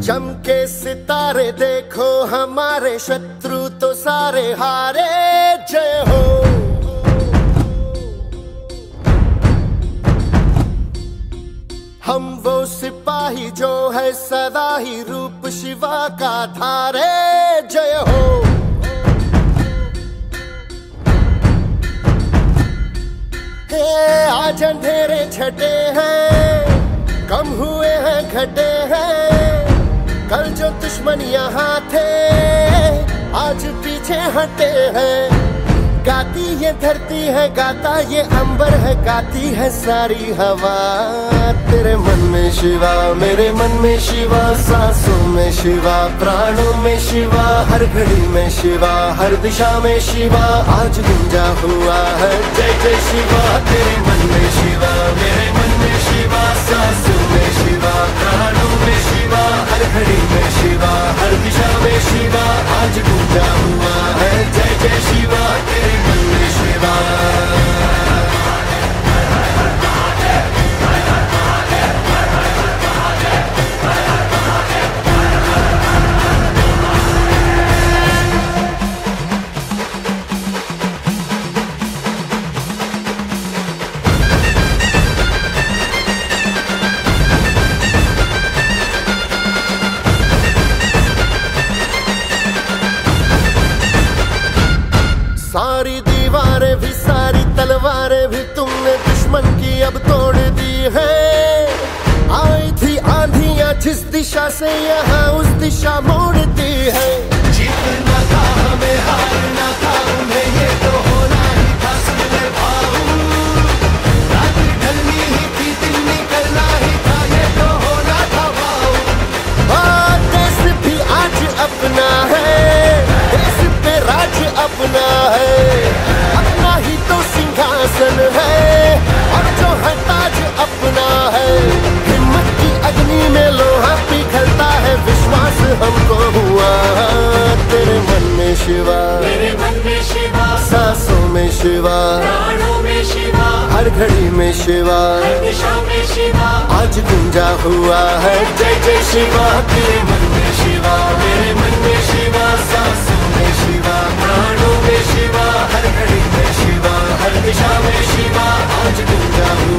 चमके सितारे देखो हमारे शत्रु तो सारे हारे, जय हो। हम वो सिपाही जो है सदा ही रूप शिवा का धारे, जय हो। हे आज अंधेरे छटे हैं, कम हुए हैं घटे हैं, कल जो दुश्मन यहाँ थे आज पीछे हटे हैं। गाती ये धरती है, गाता ये अंबर है, गाती है सारी हवा। तेरे मन में शिवा, मेरे मन में शिवा, सांसों में शिवा, प्राणों में शिवा, हर घड़ी में शिवा, हर दिशा में शिवा आज गूंजा हुआ है, जय जय शिवा। तेरे मन में शिवा, मेरे मन में शिवा, सांसों में शिवा, प्राणों में शिवा, हर घड़ी में शिवा, हर दिशा में शिवा आज गूंजा हुआ है, जय जय शिवा। तेरे मन में शिवा। सारी दीवारें भी सारी तलवारें भी तुमने दुश्मन की अब तोड़ दी है। आई थी आंधियां जिस दिशा से यहाँ उस दिशा मोड़ती है। जीतना था हमें, हारना था उन्हें, ये तो होना ही था सबने भाऊ। रात ढलनी ही थी, दिन निकलना ही था, ये तो होना था भाऊ। देश भी आज अपना है, देश पे राज अपना है, अपना ही तो सिंहासन है और जो है ताज अपना है। हिम्मत की अग्नि में लोहा पिघलता है, विश्वास हमको हुआ। तेरे मन में शिवा, मेरे मन में शिवा, सांसों में शिवा, प्राणों में शिवा, हर घड़ी में शिवा, हर दिशा में शिवा आज गूंजा हुआ है, जय जय शिवा। तेरे मन में शिवा, मेरे मन में शिवा, सांसों में शिवा, प्राणों में शिवा, हर घड़ी में शिवा, हर दिशा में शिवा आज गूंजा हुआ।